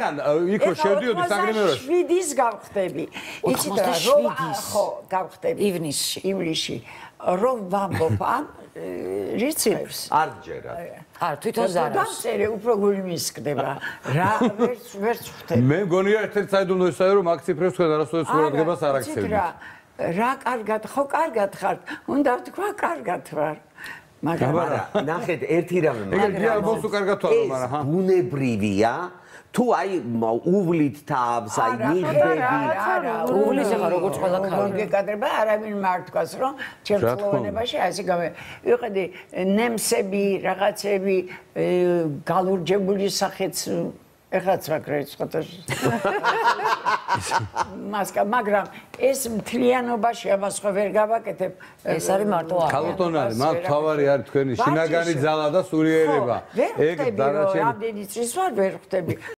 მათგან იქ შევდიოდი საგრემეროში. 87-ის გავხდები. იცით რა, ხო, გავხდები ივნისში. რომ ვამბობ ამ რიცხვს. არ ჯერა. არ თვითონ ზარავს. დამწერე უფრო გული მისკდება. რა ვერც ხვდები. მე მგონია ერთ-ერთი საიდუმლო ისაა რომ აქ ციფრებს თქვენ არასოდეს ყურადღებას არ აქცევთ. რა კარგად, ხო კარგად ხართ. უნდა ვთქვა კარგად ვარ. მაგრამ ნახეთ ერთი რამე ეგრე ალბათ უკარგად ვარ, მაგრამ ბუნებრივია თუ აი უვლით თავს, აი მიღბები, უვლის ახლა როგორც ყველა ქალი. გეკადრება არავინ მართვას რომ ჩემწლოვანებაში ასე ვიყედი ნემსები, რაღაცები, გალურჯებული სახეც ეხლაც ვაკრეთ სკოტაში. მაგრამ ეს მთლიანობაში ამას ხო ვერ გავაკეთებ. ეს არის მარტო აღება. ქალბატონი არის, მათ თავარი არის თქვენი შინაგანი ძალა და სულიერება. ეგ დანარჩენი რამდენი წლის ვარ ვერ ხვდები.